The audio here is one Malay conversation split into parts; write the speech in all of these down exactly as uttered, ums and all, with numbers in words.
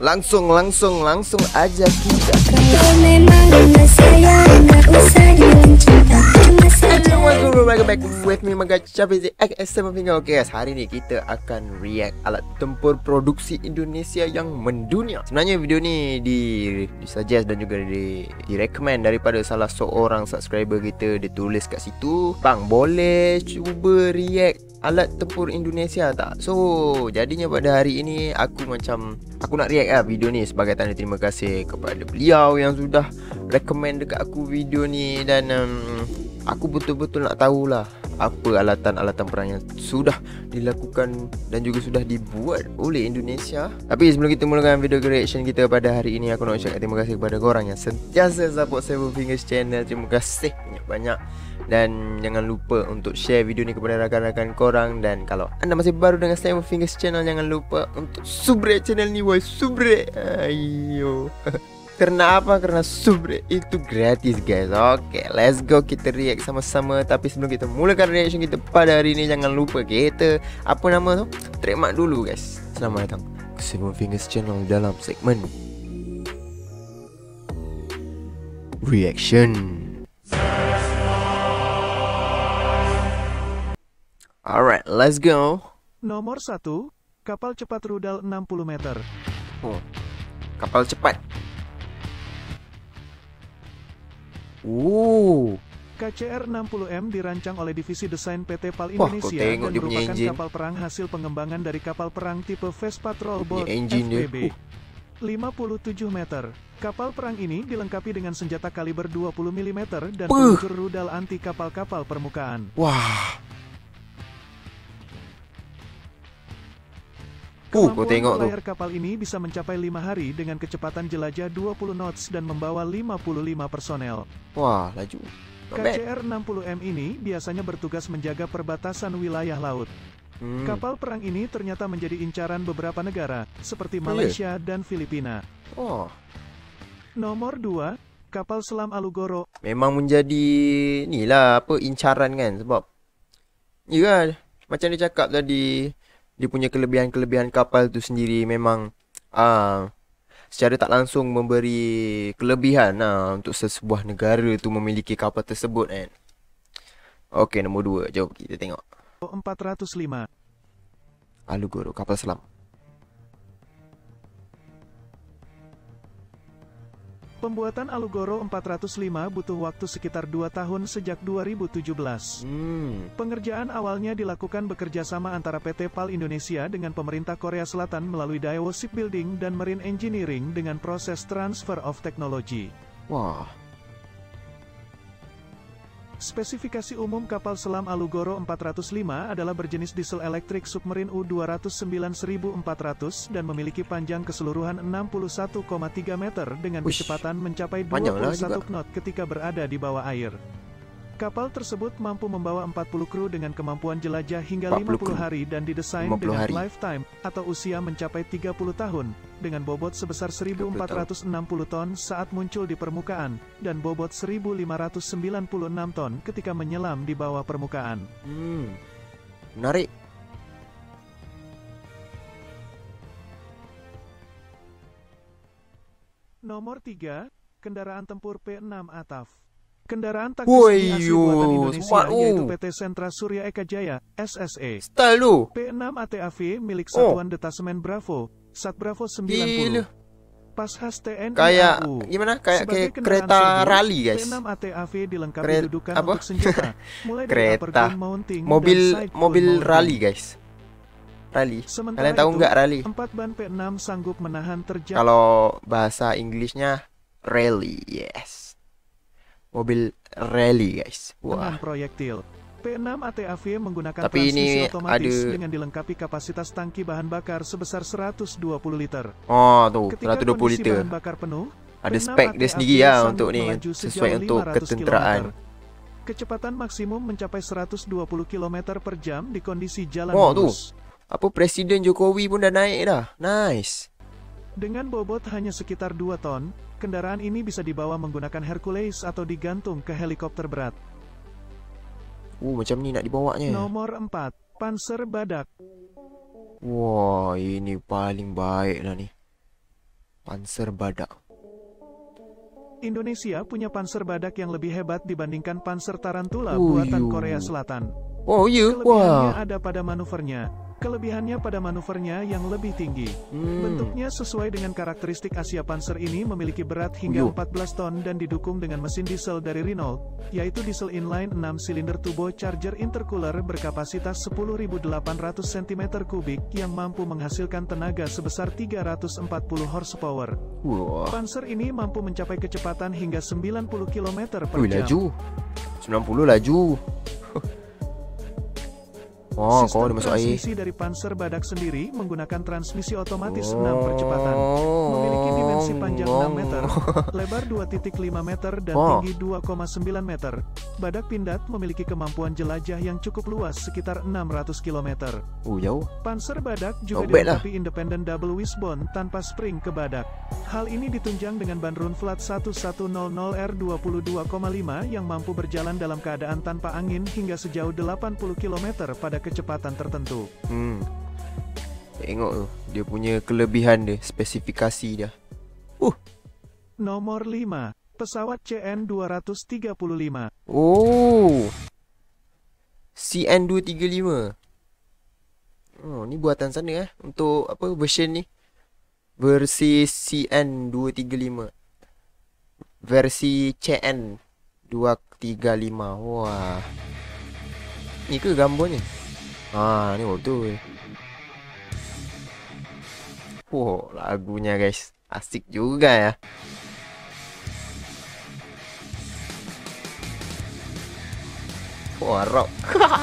Langsung, langsung, langsung aja kita. Kalau memang nggak sayang, nggak usah bilang cinta. Cuma saja. Welcome back with me, Maga Cafe X seven Finger. Oke guys, hari ini kita akan react alat tempur produksi Indonesia yang mendunia. Sebenarnya video ni di, di suggest dan juga di, di recommend daripada salah seorang subscriber kita. Dia tulis kat situ, bang boleh cuba react alat tempur Indonesia tak? So jadinya pada hari ini aku macam aku nak react lah video ni sebagai tanda terima kasih kepada beliau yang sudah recommend dekat aku video ni. Dan um, aku betul-betul nak tahulah apa alatan-alatan perang yang sudah dilakukan dan juga sudah dibuat oleh Indonesia. Tapi sebelum kita mulakan video reaction kita pada hari ini, aku nak ucapkan terima kasih kepada korang yang sentiasa support Seven Fingers channel. Terima kasih banyak-banyak. Dan jangan lupa untuk share video ni kepada rakan-rakan korang. Dan kalau anda masih baru dengan Seven Fingers channel, jangan lupa untuk subscribe channel ni, boy. Subscribe. Ayo. Karena apa? Karena subscribe itu gratis, guys. Oke, let's go, kita react sama-sama. Tapi sebelum kita mulakan reaction kita pada hari ini, jangan lupa kita apa nama tu? Trademark dulu, guys. Selamat datang ke Seven Fingers channel dalam segmen reaction. Alright, let's go. Nomor satu, kapal cepat rudal enam puluh meter. Oh, kapal cepat. Uh, K C R enam puluh M dirancang oleh divisi desain P T PAL Wah, Indonesia kau tengok dan dia punya merupakan engine. kapal perang hasil pengembangan dari kapal perang tipe Fast Patrol Boat Punya engine dia. F P B. Uh. lima puluh tujuh meter. Kapal perang ini dilengkapi dengan senjata kaliber dua puluh milimeter dan Puh. peluncur rudal anti kapal-kapal permukaan. Wah. Uh, kau Kemampuan tengok tu. berlayar kapal ini bisa mencapai lima hari dengan kecepatan jelajah dua puluh knots dan membawa lima puluh lima personel. Wah, laju. Not K bad. C R enam puluh M ini biasanya bertugas menjaga perbatasan wilayah laut. Hmm. Kapal perang ini ternyata menjadi incaran beberapa negara, seperti Oh, Malaysia dan Filipina. Oh, Nomor dua, kapal selam Alugoro. memang menjadi ni lah apa incaran kan, sebab ya kan, macam dia cakap tadi, dia punya kelebihan-kelebihan kapal tu sendiri memang ah secara tak langsung memberi kelebihan lah untuk sesebuah negara tu memiliki kapal tersebut kan. Okey, nombor dua, jom kita tengok. empat ratus lima. Alugoro, kapal selam. Pembuatan Alugoro empat ratus lima butuh waktu sekitar dua tahun sejak dua ribu tujuh belas. Hmm. Pengerjaan awalnya dilakukan bekerja sama antara P T PAL Indonesia dengan pemerintah Korea Selatan melalui Daewoo Shipbuilding dan Marine Engineering dengan proses transfer of technology. Wah. Spesifikasi umum kapal selam Alugoro empat ratus lima adalah berjenis diesel elektrik submarine U dua ratus sembilan seribu empat ratus dan memiliki panjang keseluruhan enam puluh satu koma tiga meter dengan Wish, kecepatan mencapai dua panjang lah puluh satu juga. knot ketika berada di bawah air. Kapal tersebut mampu membawa empat puluh kru dengan kemampuan jelajah hingga empat lima puluh puluh kru. hari dan didesain lima puluh dengan hari. lifetime atau usia mencapai tiga puluh tahun dengan bobot sebesar seribu empat ratus enam puluh ton saat muncul di permukaan dan bobot seribu lima ratus sembilan puluh enam ton ketika menyelam di bawah permukaan. Hmm. Menarik. Nomor tiga, kendaraan tempur P enam Ataf. Kendaraan taktis Woi, ini asli buatan yo, Indonesia smart, oh. yaitu P T Sentra Surya Eka Jaya (S S E). Style tu. P enam A T A V milik Oh. Satuan Detasemen Bravo, Sat Bravo sembilan puluh. Gila. Pas khas T N I Kayak A U. gimana? Kayak Sebagai kayak kendaraan kereta serbu, rally, guys. P enam A T A V dilengkapi Kere- dudukan apa? untuk senjata, mulai dari Kereta. upper mounting Mobil dan side mobil mounting. rally, guys. Rally. Sementara Kalian tahu itu, nggak rally? Empat ban P enam sanggup menahan terjang. Kalau bahasa Inggrisnya rally, yes. Mobil rally, guys. Dengan Wah. proyektil. P enam A T A V menggunakan Tapi transmisi ini otomatis ada- dengan dilengkapi kapasitas tangki bahan bakar sebesar seratus dua puluh liter. Oh, tu Ketika seratus dua puluh kondisi liter. bahan bakar penuh, Ada P enam spek dia A T A V sendiri lah sanggup untuk ni, melaju sesuai sejauh untuk lima ratus ketenteraan. kilometer. Kecepatan maksimum mencapai seratus dua puluh kilometer per jam di kondisi jalan Oh, tu. mulus. Apa Presiden Jokowi pun dah naik dah. Nice. Dengan bobot hanya sekitar dua ton, kendaraan ini bisa dibawa menggunakan Hercules atau digantung ke helikopter berat. Uh, macam ni nak dibawanya. Nomor empat, Panzer Badak. Wah, ini paling baik lah ni. Panser Badak. Indonesia punya Panzer Badak yang lebih hebat dibandingkan Panzer Tarantula Oh, buatan yo. Korea Selatan. Oh ya, Kelebihannya wah. ada pada manuvernya. Kelebihannya pada manuvernya yang lebih tinggi. Hmm. Bentuknya sesuai dengan karakteristik Asia Panzer ini memiliki berat hingga Yo. empat belas ton dan didukung dengan mesin diesel dari Renault, yaitu diesel inline enam silinder turbocharger intercooler berkapasitas sepuluh ribu delapan ratus sentimeter kubik yang mampu menghasilkan tenaga sebesar tiga ratus empat puluh horsepower. Wah. Panzer ini mampu mencapai kecepatan hingga sembilan puluh kilometer per Wih, jam. laju. sembilan puluh laju. Oh, kau Sistem udah masuk air. transmisi dari Panzer Badak sendiri menggunakan transmisi otomatis enam percepatan. Oh. Memiliki dimensi panjang enam meter, lebar dua koma lima meter dan Oh. tinggi dua koma sembilan meter. Badak Pindad memiliki kemampuan jelajah yang cukup luas sekitar enam ratus kilometer. Oh, jauh. Panzer Badak juga Robek lah. dilengkapi independent double wishbone tanpa spring ke badak. Hal ini ditunjang dengan ban run flat seribu seratus R dua puluh dua koma lima yang mampu berjalan dalam keadaan tanpa angin hingga sejauh delapan puluh kilometer pada kecepatan tertentu. Hmm. Tengok tu, dia punya kelebihan dia, spesifikasi dia. Uh. Nomor lima. Pesawat C N dua tiga lima. Oh. C N dua tiga lima. Oh, ni buatan sana eh untuk apa version ni? Versi C N dua tiga lima. Versi C N dua tiga lima. Wah. Ni ke gambarnya? Ah, ni betul. Oh, lagunya guys. Asik juga ya. Wah, rock.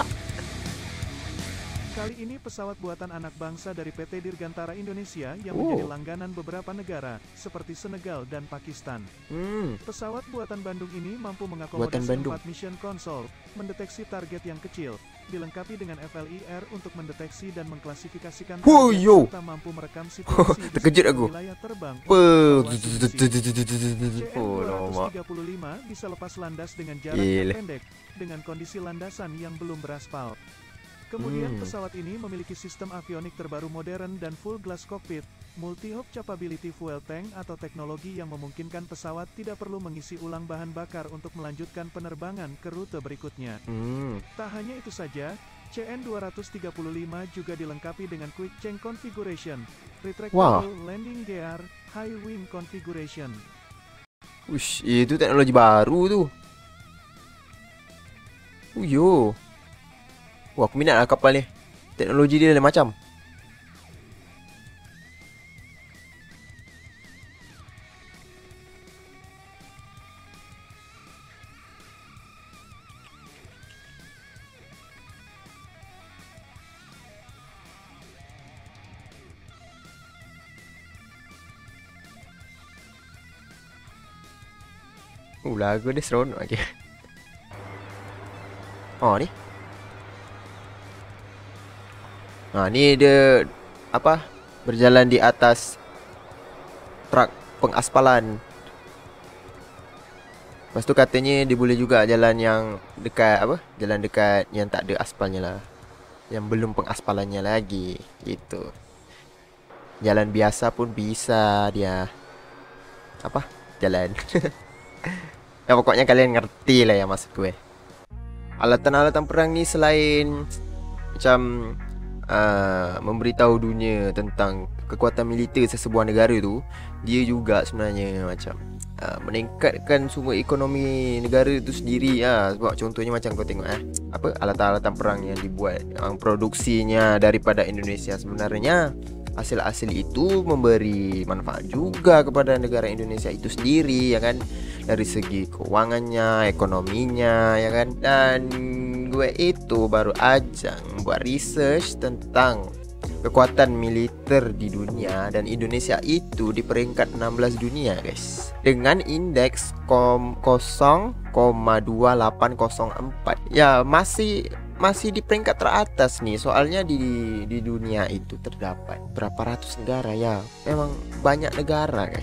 Kali ini pesawat buatan anak bangsa dari P T Dirgantara Indonesia yang Oh. menjadi langganan beberapa negara, seperti Senegal dan Pakistan. Hmm. Pesawat buatan Bandung ini mampu Buatan mengakomodasi Bandung. empat mission console, mendeteksi target yang kecil, dilengkapi dengan F L I R untuk mendeteksi dan mengklasifikasikan Huh, target, yo. serta mampu merekam situasi di Terkejut sekitar aku. wilayah terbang. Pe. untuk evaluasi misi. C N Oh, dua lama. tiga lima bisa lepas landas dengan jarak Gila. yang pendek, dengan kondisi landasan yang belum beraspal. Kemudian Hmm. pesawat ini memiliki sistem avionik terbaru modern dan full glass cockpit, multi-hop capability fuel tank atau teknologi yang memungkinkan pesawat tidak perlu mengisi ulang bahan bakar untuk melanjutkan penerbangan ke rute berikutnya. Hmm. Tak hanya itu saja, C N dua tiga lima juga dilengkapi dengan quick change configuration, retractable Wah. landing gear, high wing configuration. Ush, itu teknologi baru tu. Oh, yo. Wah, aku minat lah kapal ni. Teknologi dia lain macam. Oh, lagu dia seronok lagi. Oh, ni. Ha, ni dia apa? Berjalan di atas truk pengaspalan. Lepas tu katanya dia boleh juga jalan yang dekat apa? Jalan dekat yang tak ada aspalnya lah. Yang belum pengaspalannya lagi. Gitu. Jalan biasa pun bisa dia. Apa? Jalan. Ya, pokoknya kalian ngerti lah yang maksud gue. Alatan-alatan perang ni selain macam uh, memberitahu dunia tentang kekuatan militer sesebuah negara tu, dia juga sebenarnya macam uh, meningkatkan sumber ekonomi negara tu sendiri lah. Sebab contohnya macam kau tengok eh, apa alatan-alatan perang yang dibuat, yang produksinya daripada Indonesia, sebenarnya hasil-hasil itu memberi manfaat juga kepada negara Indonesia itu sendiri, ya kan, dari segi keuangannya, ekonominya, ya kan. Dan gue itu baru aja buat research tentang kekuatan militer di dunia, dan Indonesia itu di peringkat enam belas dunia, guys, dengan indeks nol koma dua delapan nol empat. Ya, masih masih di peringkat teratas nih. Soalnya di di dunia itu terdapat berapa ratus negara, ya. Memang banyak negara, guys.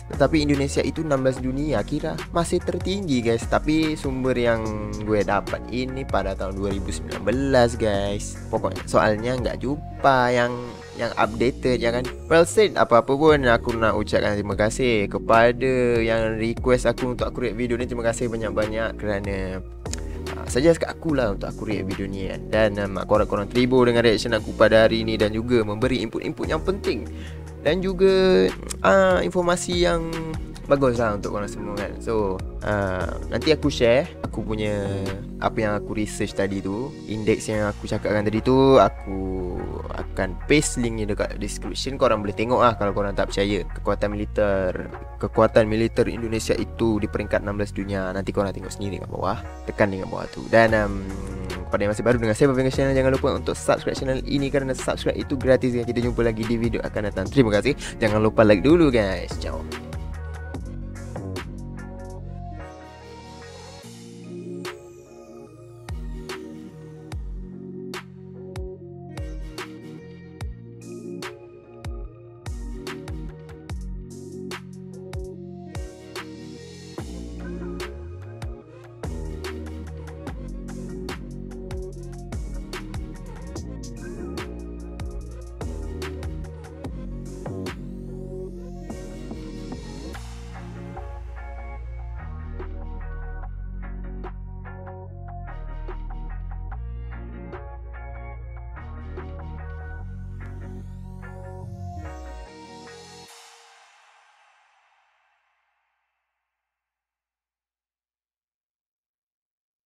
Tetapi Indonesia itu enam belas dunia, kira masih tertinggi guys. Tapi sumber yang gue dapat ini pada tahun dua ribu sembilan belas guys. Pokoknya soalnya nggak jumpa yang yang updated ya kan. Well said, apa-apa pun aku nak ucapkan terima kasih kepada yang request aku untuk aku react video ni. Terima kasih banyak-banyak kerana uh, suggest kat aku lah untuk aku react video ni kan. Dan um, korang-korang terhibur dengan reaction aku pada hari ni dan juga memberi input-input yang penting dan juga uh, informasi yang bagus lah untuk korang semua kan. So uh, nanti aku share aku punya apa yang aku research tadi tu, indeks yang aku cakapkan tadi tu, aku akan paste linknya dekat description. Korang boleh tengok lah kalau korang tak percaya. Kekuatan militer Kekuatan militer Indonesia itu di peringkat enam belas dunia. Nanti korang tengok sendiri kat bawah, tekan dengan bawah tu. Dan um, pada yang masih baru dengan saya Baveng Channel, jangan lupa untuk subscribe channel ini kerana subscribe itu gratis ya. Kita jumpa lagi di video akan datang. Terima kasih. Jangan lupa like dulu guys. Ciao.